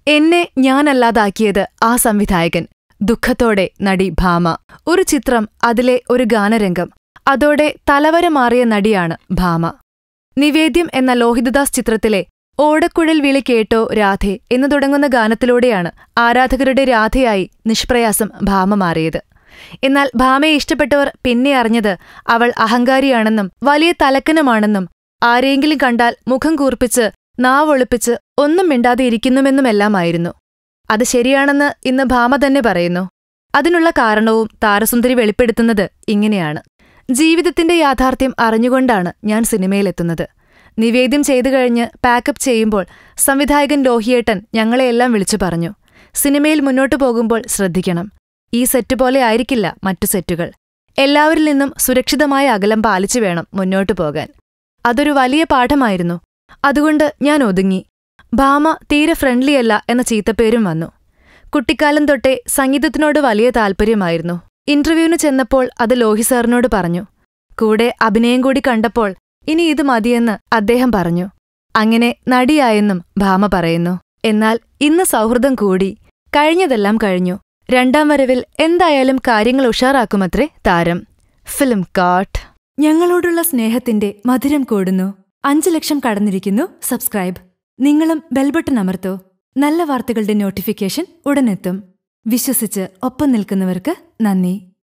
എന്നെ ഞാനല്ലാതാക്കിയത് ആ സംവിധായകൻ. ദുഃഖത്തോടെ നടി ഭാമ. ഒരു ചിത്രം, അതിലെ ഒരു ഗാനരംഗം, അതോടെ തലവര മാറിയ നടിയാണ് ഭാമ. നിവേദ്യം എന്ന ലോഹിതദാസ് ചിത്രത്തിലെ ഓടക്കുഴൽ വിളി കേട്ടോ രാധേ എന്നു തുടങ്ങുന്ന ഗാനത്തിലൂടെയാണ് ആരാധകരുടെ രാധയായി നിഷ്പ്രയാസം ഭാമ മാറിയത്. എന്നാൽ ഭാമയെ ഇഷ്ടപ്പെട്ടവർ പിന്നെ അറിഞ്ഞത് അവൾ അഹങ്കാരിയാണെന്നും വലിയ തലക്കനമാണെന്നും ആരെങ്കിലും കണ്ടാൽ മുഖം കൂർപ്പിച്ച് നാവൊളിപ്പിച്ച് ഒന്നും മിണ്ടാതെ ഇരിക്കുന്നുമെന്നുമെല്ലാമായിരുന്നു. അത് ശരിയാണെന്ന് ഇന്ന് ഭാമ തന്നെ പറയുന്നു. അതിനുള്ള കാരണവും താരസുന്ദരി വെളിപ്പെടുത്തുന്നത് ഇങ്ങനെയാണ്. ജീവിതത്തിന്റെ യാഥാർത്ഥ്യം അറിഞ്ഞുകൊണ്ടാണ് ഞാൻ സിനിമയിലെത്തുന്നത്. നിവേദ്യം ചെയ്തു കഴിഞ്ഞ് പാക്കപ്പ് ചെയ്യുമ്പോൾ സംവിധായകൻ ലോഹിയേട്ടൻ ഞങ്ങളെയെല്ലാം വിളിച്ചു പറഞ്ഞു, സിനിമയിൽ മുന്നോട്ടു പോകുമ്പോൾ ശ്രദ്ധിക്കണം. ഈ സെറ്റ് പോലെ ആയിരിക്കില്ല മറ്റു സെറ്റുകൾ. എല്ലാവരിൽ നിന്നും സുരക്ഷിതമായ അകലം പാലിച്ചു വേണം മുന്നോട്ടു പോകാൻ. അതൊരു വലിയ പാഠമായിരുന്നു. അതുകൊണ്ട് ഞാൻ ഒതുങ്ങി. ഭാമ തീരെ ഫ്രണ്ട്ലിയല്ല എന്ന ചീത്തപ്പേരും വന്നു. കുട്ടിക്കാലം തൊട്ടേ സംഗീതത്തിനോട് വലിയ താൽപ്പര്യമായിരുന്നു. ഇന്റർവ്യൂവിന് ചെന്നപ്പോൾ അത് ലോഹി സാറിനോട് പറഞ്ഞു. കൂടെ അഭിനയം കൂടി കണ്ടപ്പോൾ ഇനി ഇത് മതിയെന്ന് അദ്ദേഹം പറഞ്ഞു. അങ്ങനെ നടിയായെന്നും ഭാമ പറയുന്നു. എന്നാൽ ഇന്ന് സൗഹൃദം കൂടി. കഴിഞ്ഞതെല്ലാം കഴിഞ്ഞു. രണ്ടാം വരവിൽ എന്തായാലും കാര്യങ്ങൾ ഉഷാറാക്കുമത്രേ താരം. ഫിലിം കാട്ട്. ഞങ്ങളോടുള്ള സ്നേഹത്തിന്റെ മധുരം കൂടുന്നു. 5 ലക്ഷം കടന്നിരിക്കുന്നു സബ്സ്ക്രൈബ്. നിങ്ങളും ബെൽബട്ടൺ അമർത്തോ. നല്ല വാർത്തകളുടെ നോട്ടിഫിക്കേഷൻ ഉടനെത്തും. വിശ്വസിച്ച് ഒപ്പം നിൽക്കുന്നവർക്ക് നന്ദി.